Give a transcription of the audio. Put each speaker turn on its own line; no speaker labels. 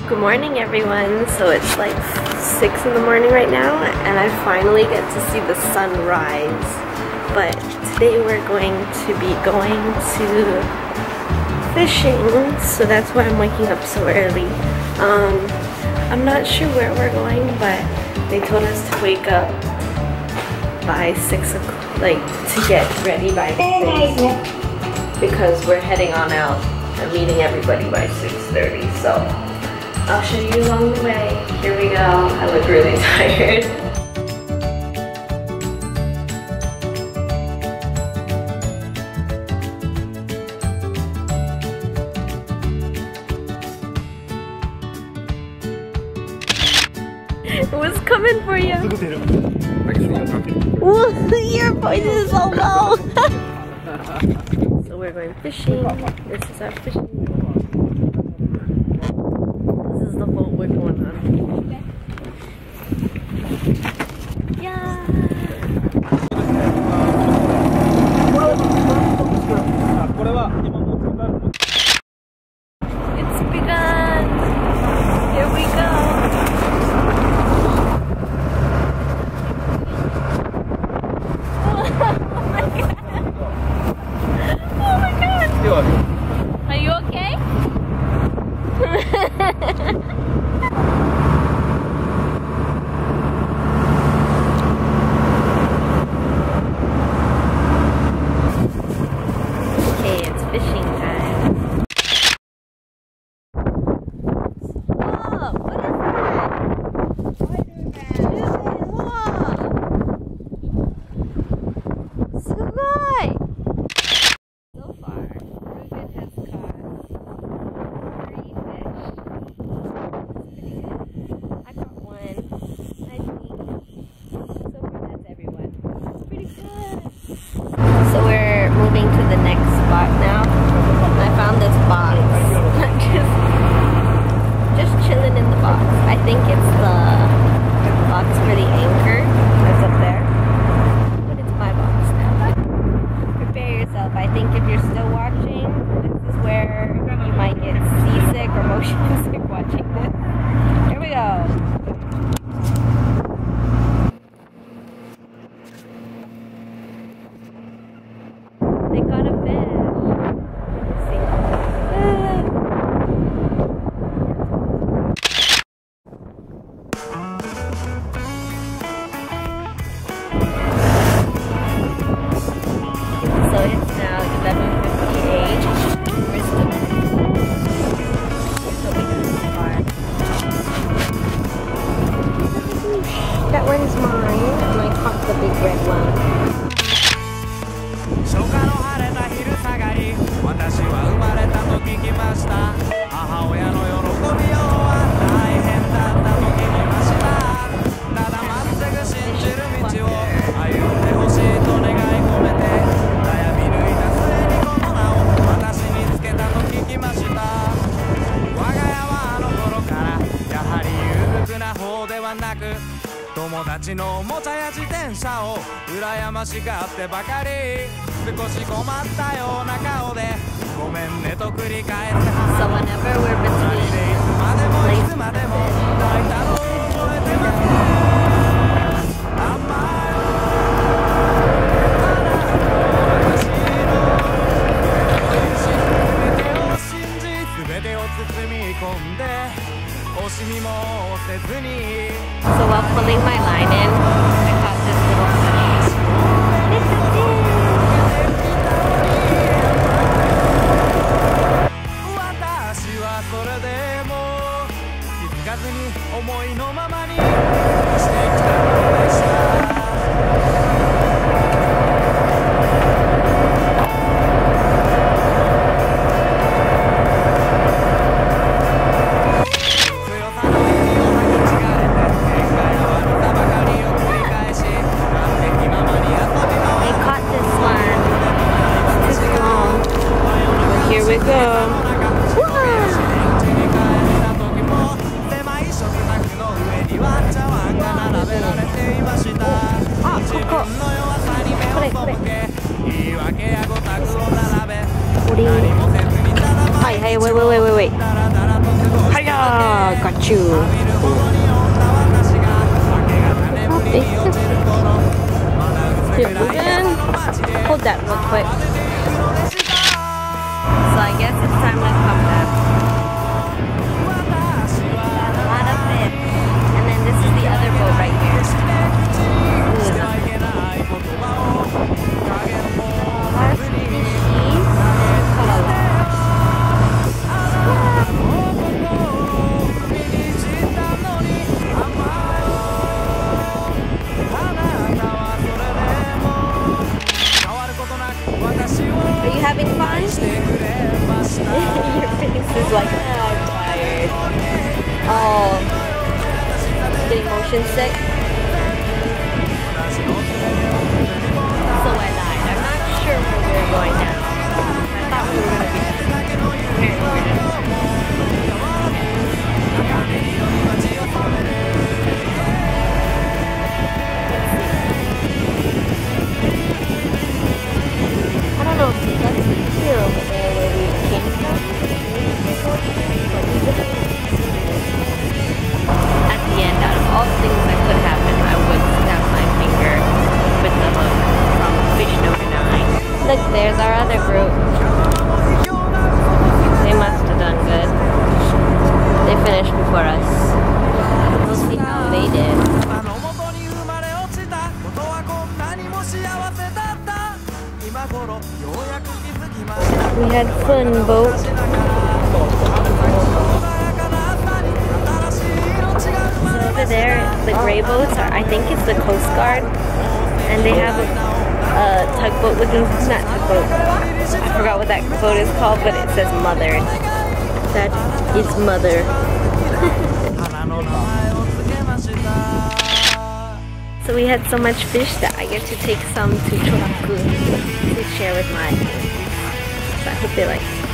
Good morning, everyone. So it's like 6 in the morning right now, and I finally get to see the sunrise. But today we're going to be going to fishing, so that's why I'm waking up so early. I'm not sure where we're going, but they told us to wake up by 6 o'clock, like to get ready by 6, because we're heading on out and meeting everybody by 6:30. So I'll show you along the way. Here we go. I look really tired. It was coming for you. Your voice is so low. So we're going fishing. This is our fishing. This is the boat we're going on. Yeah. It's begun. Here we go. Are you okay? Okay, it's fishing time. Whoa, what is that? Whoa! Sugoi! So far, Ruben has caught 3 fish. That's pretty good. I caught 1. I think. So far, that's everyone. That's pretty good. So we're moving to the next spot now. I found this box. just chilling in the box. I think it's the box for the anchor. That's up there. But it's my box now. Prepare yourself. I think if you're still watching, this is where you might get seasick or motion sick watching this. Here we go. They caught a fish. Let's see. So it's now 11:58. We're still that one's mine, and I caught the big red one. So whenever we're between places, so while pulling my line in, I caught this little fish. Wait. Hiya! Got you! How big is this? Here, Ruben! Hold that real quick. So I guess it's time to come back. A lot of fish. And then this is the other boat right here. Are you having fun? Your face is like, oh, I'm tired. Oh, getting motion sick. So I lied. I'm not sure where we're going now. I thought we were going to be. Apparently we're not. I don't know if that's here over there where we came from. At the end, out of all things that could happen, I would snap my finger with the hook from fish number 9. Look, there's our other group. They must have done good. They finished before us. We'll see how they did. We had fun, boat. So over there, the gray boats are, I think it's the Coast Guard, and they have a tugboat looking, not tugboat, I forgot what that boat is called, but it says Mother. That is Mother. So we had so much fish that I get to take some to Choraku to share with my kids. So I hope they like it.